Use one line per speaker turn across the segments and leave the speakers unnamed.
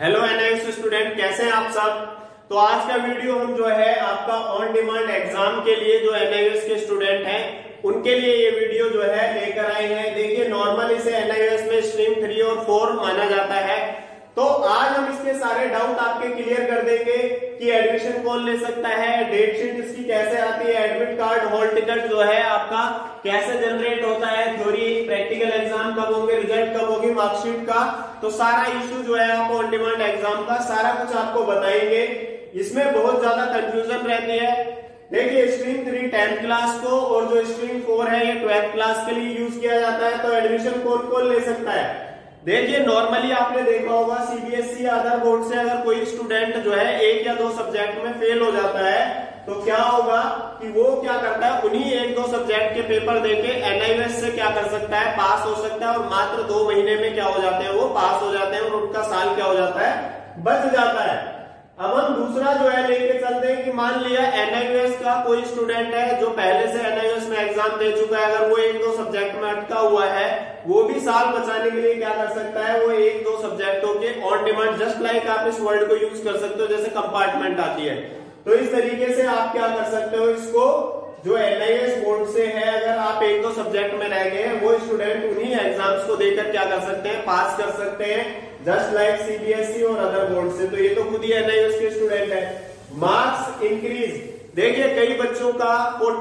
Hello NIS student, कैसे हैं आप सब। तो आज का वीडियो हम जो है आपका ऑन डिमांड एग्जाम के लिए जो एनआईएस के स्टूडेंट हैं उनके लिए ये वीडियो जो है लेकर आए हैं। देखिए नॉर्मली से एनआईएस में स्ट्रीम 3 और 4 माना जाता है, तो आज हम इसके सारे डाउट आपके क्लियर कर देंगे कि एडमिशन कौन ले सकता है, डेट शीट इसकी कैसे आती है, एडमिट कार्ड, हॉल टिकट जो है आपका कैसे जनरेट होता है, थ्योरी प्रैक्टिकल एग्जाम कब होंगे, रिजल्ट कब होगी, मार्कशीट का, तो सारा इश्यू जो है आप ऑन डिमांड एग्जाम का सारा कुछ आपको बताएंगे। इसमें बहुत ज्यादा कंफ्यूजन रहती है। देखिए स्ट्रीम 3 10th क्लास को और जो स्ट्रीम 4 है ये 12th क्लास के लिए यूज किया जाता है, तो एडमिशन कौन कौन ले सकता है। देखिए नॉर्मली आपने देखा होगा सीबीएसई या अदर बोर्ड से अगर कोई स्टूडेंट जो है 1 या 2 सब्जेक्ट में फेल हो जाता है तो क्या होगा कि वो क्या करता है, उन्हीं 1-2 सब्जेक्ट के पेपर देके एनआईएस से क्या कर सकता है, पास हो सकता है और मात्र 2 महीने में क्या हो जाते हैं, वो पास हो जाते हैं और उनका साल क्या हो जाता है, बच जाता है। अब हम दूसरा जो है लेके चलते हैं कि मान लिया एनआईएस का कोई स्टूडेंट है जो पहले से एनआईएस में एग्जाम दे चुका है, अगर वो 1-2 सब्जेक्ट में अटका हुआ है, वो भी साल बचाने के लिए क्या कर सकता है, वो 1-2 सब्जेक्टों के ऑन डिमांड, जस्ट लाइक आप इस वर्ड को यूज कर सकते हो जैसे कंपार्टमेंट आती है, तो इस तरीके से आप क्या कर सकते हो, इसको जो एनआईएस बोर्ड से है अगर आप 1-2 सब्जेक्ट में रह गए हैं वो स्टूडेंट उन्हीं एग्जाम्स को देकर क्या कर सकते हैं, पास कर सकते हैं, जस्ट लाइक सीबीएसई और अदर बोर्ड से। तो ये तो खुद ही एनआईएस के स्टूडेंट है। मार्क्स इंक्रीज, देखिए कई बच्चों का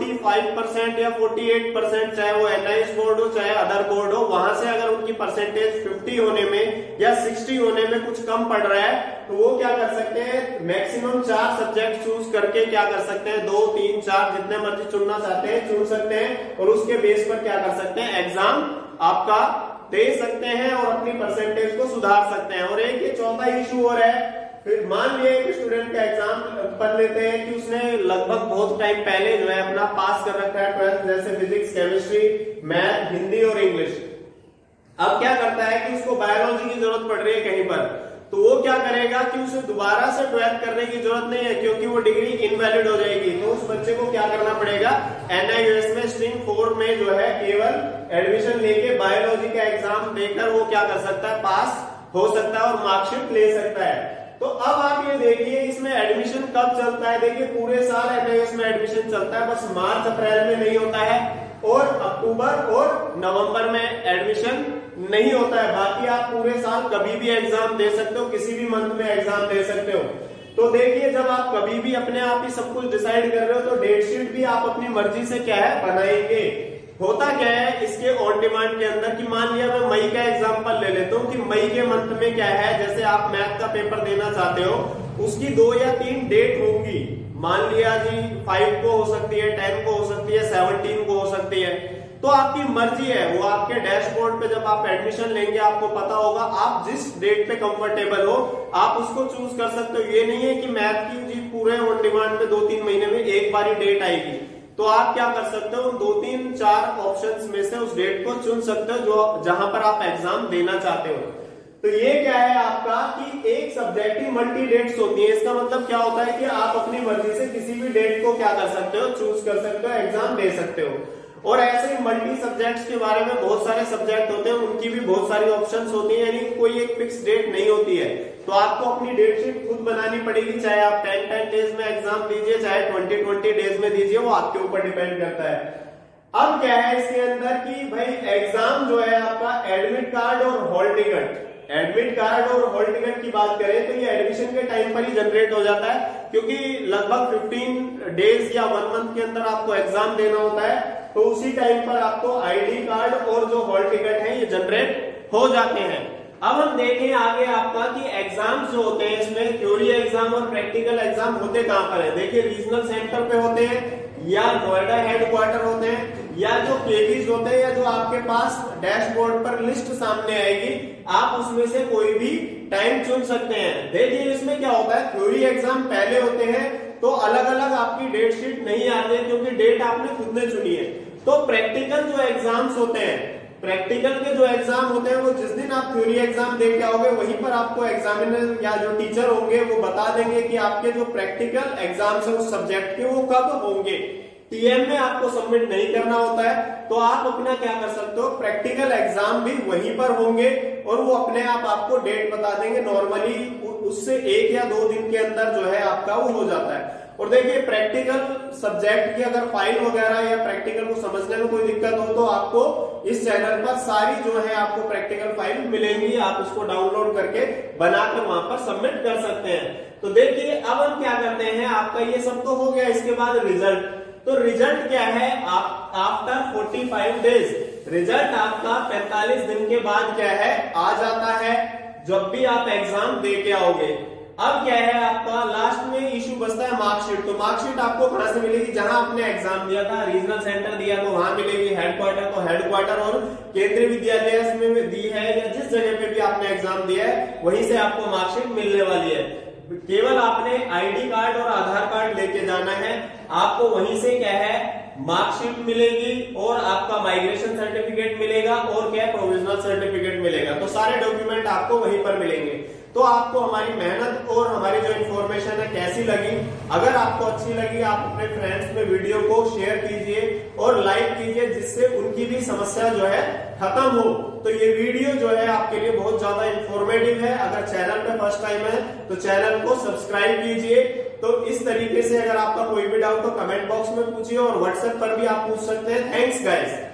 45% या 48%, चाहे वो एनआईएस बोर्ड हो चाहे अदर बोर्ड हो, वहां से अगर उनकी परसेंटेज 50 होने में या 60 होने में कुछ कम पड़ रहा है तो वो क्या कर सकते हैं, मैक्सिमम 4 सब्जेक्ट चूज करके क्या कर सकते हैं, 2, 3, 4 जितने मर्जी चुनना चाहते हैं चुन सकते हैं और उसके बेस पर क्या कर सकते हैं, एग्जाम आपका दे सकते हैं और अपनी परसेंटेज को सुधार सकते हैं। और एक ये चौथा इशू और है, फिर मान लिया एक स्टूडेंट का एग्जाम पढ़ लेते हैं कि उसने लगभग बहुत टाइम पहले जो है अपना पास कर रखा है 12th, जैसे फिजिक्स, केमिस्ट्री, मैथ, हिंदी और इंग्लिश। अब क्या करता है कि उसको बायोलॉजी की जरूरत पड़ रही है कहीं पर, तो वो क्या करेगा कि उसे दोबारा से 12th करने की जरूरत नहीं है क्योंकि वो डिग्री इनवैलिड हो जाएगी। तो उस बच्चे को क्या करना पड़ेगा, एनआईएस में स्ट्रीम 4 में जो है केवल एडमिशन लेके बायोलॉजी का एग्जाम देकर वो क्या कर सकता है, पास हो सकता है और मार्कशीट ले सकता है। तो अब आप ये देखिए इसमें एडमिशन कब चलता है, देखिए पूरे साल एनआईएस में एडमिशन चलता है, बस मार्च अप्रैल में नहीं होता है और अक्टूबर और नवंबर में एडमिशन नहीं होता है। बाकी आप पूरे साल कभी भी एग्जाम दे सकते हो, किसी भी मंथ में एग्जाम दे सकते हो। तो देखिए जब आप कभी भी अपने आप ही सब कुछ डिसाइड कर रहे हो तो डेट शीट भी आप अपनी मर्जी से क्या है बनाएंगे। होता क्या है इसके ऑन डिमांड के अंदर कि मान लिया मैं मई का एग्जांपल ले लेता हूँ कि मई के मंथ में क्या है, जैसे आप मैथ का पेपर देना चाहते हो उसकी 2 या 3 डेट होंगी, मान लिया जी 5 को हो सकती है, 10 को हो सकती है, 17 को हो सकती है, तो आपकी मर्जी है। वो आपके डैशबोर्ड पे जब आप एडमिशन लेंगे आपको पता होगा, आप जिस डेट पे कंफर्टेबल हो आप उसको चूज कर सकते हो। ये नहीं है कि मैथ की जी पूरे ऑन डिमांड पे 2-3 महीने में एक बार ही डेट आएगी, तो आप क्या कर सकते हो, 2-3-4 ऑप्शंस में से उस डेट को चुन सकते हो जो जहां पर आप एग्जाम देना चाहते हो। तो ये क्या है आपका कि एक सब्जेक्ट की मल्टी डेट्स होती है। इसका मतलब क्या होता है कि आप अपनी मर्जी से किसी भी डेट को क्या कर सकते हो, चूज कर सकते हो, एग्जाम दे सकते हो। और ऐसे ही मल्टी सब्जेक्ट्स के बारे में बहुत सारे सब्जेक्ट होते हैं, उनकी भी बहुत सारी ऑप्शंस होती है, यानी कोई एक फिक्स डेट नहीं होती है। तो आपको अपनी डेट शीट खुद बनानी पड़ेगी, चाहे आप 10 डेज में एग्जाम दीजिए चाहे 20 डेज में दीजिए, वो आपके ऊपर डिपेंड करता है। अब क्या है इसके अंदर कि भाई एग्जाम जो है आपका एडमिट कार्ड और हॉल टिकट, एडमिट कार्ड और हॉल टिकट की बात करें तो ये एडमिशन के टाइम पर ही जनरेट हो जाता है क्योंकि लगभग 15 डेज या 1 मंथ के अंदर आपको एग्जाम देना होता है, तो उसी टाइम पर आपको आईडी कार्ड और जो हॉल टिकट है ये जनरेट हो जाते हैं। अब हम देखें आगे आपका कि एग्जाम जो होते हैं इसमें थ्योरी एग्जाम और प्रैक्टिकल एग्जाम होते कहां पर है। देखिए रीजनल सेंटर पे होते हैं या नोएडा हेडक्वार्टर होते हैं या जो केवीज होते हैं या जो आपके पास डैशबोर्ड पर लिस्ट सामने आएगी, आप उसमें से कोई भी टाइम चुन सकते हैं। देखिए इसमें क्या होता है, थ्योरी एग्जाम पहले होते हैं तो अलग अलग आपकी डेट शीट नहीं आती है क्योंकि डेट आपने खुद ने चुनी है। तो प्रैक्टिकल जो एग्जाम्स होते हैं, प्रैक्टिकल के जो एग्जाम होते हैं वो जिस दिन आप थ्योरी एग्जाम दे के आओगे वहीं पर आपको एग्जामिनर या जो टीचर होंगे वो बता देंगे कि आपके जो प्रैक्टिकल एग्जाम्स है उस सब्जेक्ट के वो कब होंगे। टीएम में आपको सबमिट नहीं करना होता है, तो आप अपना क्या कर सकते हो, प्रैक्टिकल एग्जाम भी वहीं पर होंगे और वो अपने आप आपको डेट बता देंगे। नॉर्मली उससे 1 या 2 दिन के अंदर जो है आपका वो हो जाता है। और देखिए प्रैक्टिकल सब्जेक्ट की अगर फाइल वगैरह या प्रैक्टिकल को समझने में कोई दिक्कत हो तो आपको इस चैनल पर सारी जो है आपको प्रैक्टिकल फाइल मिलेंगी, आप उसको डाउनलोड करके बनाकर वहां पर सबमिट कर सकते हैं। तो देखिए अब हम क्या करते हैं, आपका ये सब तो हो गया, इसके बाद रिजल्ट। तो रिजल्ट क्या है, आप आफ्टर 45 डेज रिजल्ट आपका 45 दिन के बाद क्या है आ जाता है, जब भी आप एग्जाम दे के आओगे। अब क्या है आपका लास्ट में इशू बचता है मार्कशीट। तो मार्कशीट आपको कहां से मिलेगी, जहां आपने एग्जाम दिया था, रीजनल सेंटर दिया तो वहां मिलेगी, हेडक्वार्टर तो हेडक्वार्टर और केंद्रीय विद्यालय में दी है या जिस जगह पे भी आपने एग्जाम दिया है वहीं से आपको मार्कशीट मिलने वाली है। केवल आपने आईडी कार्ड और आधार कार्ड लेके जाना है, आपको वहीं से क्या है मार्कशीट मिलेगी और आपका माइग्रेशन सर्टिफिकेट मिलेगा और क्या प्रोविजनल सर्टिफिकेट मिलेगा। तो सारे डॉक्यूमेंट आपको वहीं पर मिलेंगे। तो आपको हमारी मेहनत और हमारी जो इन्फॉर्मेशन है कैसी लगी, अगर आपको अच्छी लगी आप अपने फ्रेंड्स में वीडियो को शेयर कीजिए और लाइक कीजिए, जिससे उनकी भी समस्या जो है खत्म हो। तो ये वीडियो जो है आपके लिए बहुत ज्यादा इंफॉर्मेटिव है। अगर चैनल पे फर्स्ट टाइम है तो चैनल को सब्सक्राइब कीजिए। तो इस तरीके से अगर आपका कोई भी डाउट तो कमेंट बॉक्स में पूछिए और व्हाट्सएप पर भी आप पूछ सकते हैं। Thanks guys.